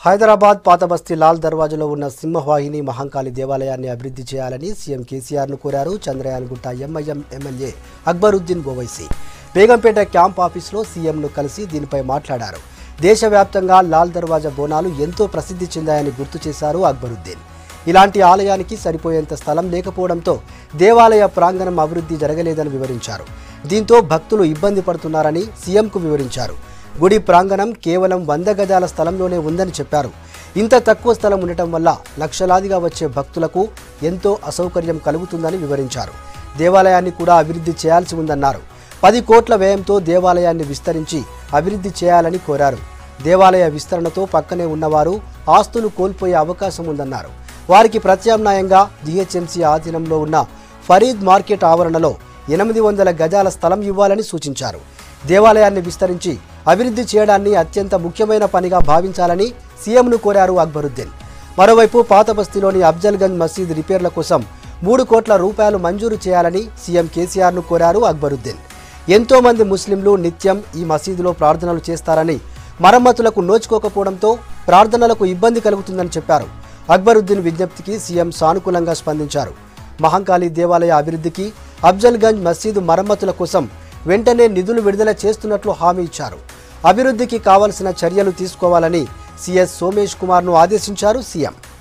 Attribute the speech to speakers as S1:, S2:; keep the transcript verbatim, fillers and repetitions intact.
S1: హైదరాబాద్ పాతబస్తీ లాల్ దర్వాజాలో ఉన్న సింహవాహిని మహంకాళి దేవాలయాన్ని అభివృద్ధి చేయాలని సీఎం కేసీఆర్ను కోరారు Chandrayangutta MIM MLA Akbaruddin Owaisi. Begumpet camp ఆఫీసులో సీఎంను కలిసి దీనిపై మాట్లాడారు. దేశవ్యాప్తంగా లాల్ దర్వాజా బోనాలు ఎంతో ప్రసిద్ధి చెందాయని గుర్తు చేశారు అక్బరుద్దీన్. ఇలాంటి ఆలయానికి సరిపోయేంత స్థలం లేకపోవడంతో దేవాలయ ప్రాంగణం అభివృద్ధి జరగలేదని వివరించారు. దీంతో భక్తులు ఇబ్బంది పడుతున్నారని సీఎంకు వివరించారు. గుడి ప్రాంగణం కేవలం వంద గజాల స్థలంలోనే ఉందని చెప్పారు. ఇంత తక్కువ స్థలం ఉండటం వల్ల లక్షలాదిగా వచ్చే భక్తులకు ఎంతో అసౌకర్యం కలుగుతుందని వివరించారు. దేవాలయాన్ని కూడా అభివృద్ధి చేయాల్సి ఉందన్నారు. పది కోట్ల వ్యయంతో దేవాలయాన్ని విస్తరించి అభివృద్ధి చేయాలని కోరారు. దేవాలయ విస్తరణతో పక్కనే ఉన్నవారు ఆస్తులు కోల్పోయే అవకాశం ఉందన్నారు. వారికి ప్రత్యామ్నాయంగా జీహెచ్ఎంసీ ఆధీనంలో ఉన్న ఫరీద్ మార్కెట్ ఆవరణలో ఎనిమిది వందల గజాల స్థలం ఇవ్వాలని సూచించారు. దేవాలయాన్ని విస్తరించి అభివృద్ధి చేయడాన్ని అత్యంత ముఖ్యమైన పనిగా భావించాలని సీఎంను కోరారు అక్బరుద్దీన్. మరోవైపు పాతబస్తీలోని అఫ్జల్గంజ్ మసీద్ రిపేర్ల కోసం మూడు కోట్ల రూపాయలు మంజూరు చేయాలని సీఎం కేసీఆర్ను కోరారు అక్బరుద్దీన్. ఎంతో మంది ముస్లింలు నిత్యం ఈ మసీదులో ప్రార్థనలు చేస్తారని, మరమ్మతులకు నోచుకోకపోవడంతో ప్రార్థనలకు ఇబ్బంది కలుగుతుందని చెప్పారు. అక్బరుద్దీన్ విజ్ఞప్తికి సీఎం సానుకూలంగా స్పందించారు. మహంకాళి దేవాలయ అభివృద్ధికి, అఫ్జల్గంజ్ మసీదు మరమ్మతుల కోసం వెంటనే నిధులు విడుదల చేస్తున్నట్లు హామీ ఇచ్చారు. అభివృద్ధికి కావాల్సిన చర్యలు తీసుకోవాలని సీఎస్ సోమేష్ కుమార్ను ఆదేశించారు సీఎం.